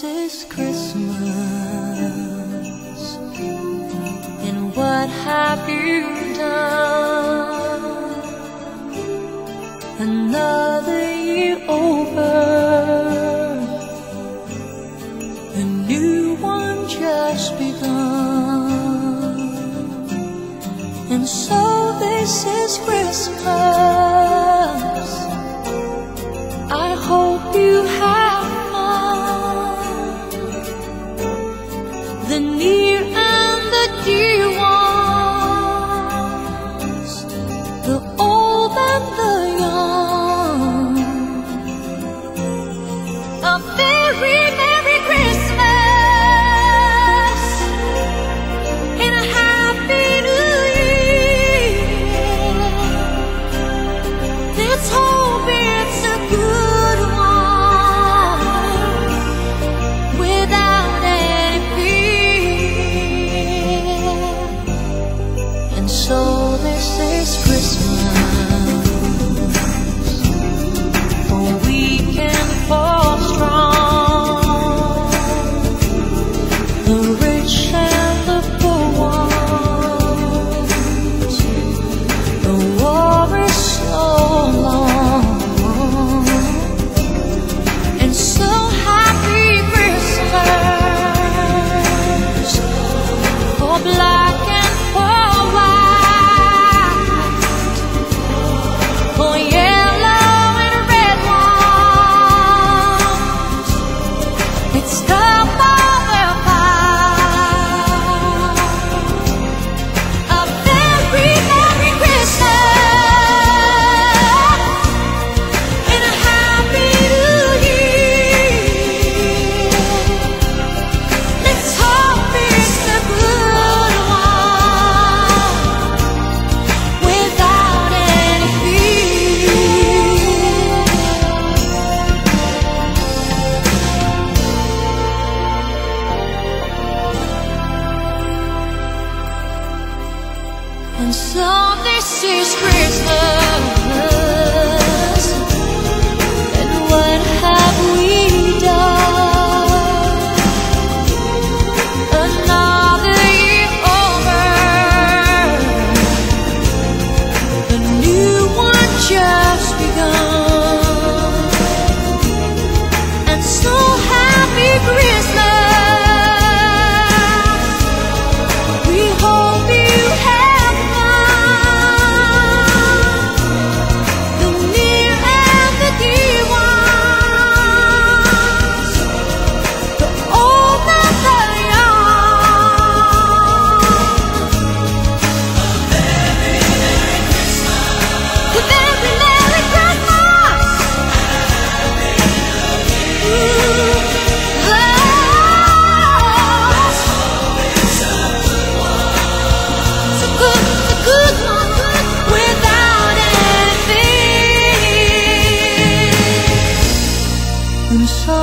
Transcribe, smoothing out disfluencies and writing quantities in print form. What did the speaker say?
this is Christmas, and what have you done? Another year over, a new one just begun. And so this is Christmas. I hope you have fun, the near and the dear ones, the old and the young. A very Merry Christmas and a Happy New Year. Let's hope it's a good one without any fear. And so this is Christmas, for we can fall strong, the rich and the poor ones. The war is so long, and so happy Christmas for black and for white, for yellow and red ones. It's cup over pie. A very Merry Christmas and a Happy New Year. Let's hope it's a good one without any fear. And so this is Christmas, and what have we done? Another year over, a new one just begun. And so happy Christmas, we hope you have fun, the near and the dear ones, the old and the young. A very Merry Christmas, a very Merry Christmas. It's a good one without any fear. And so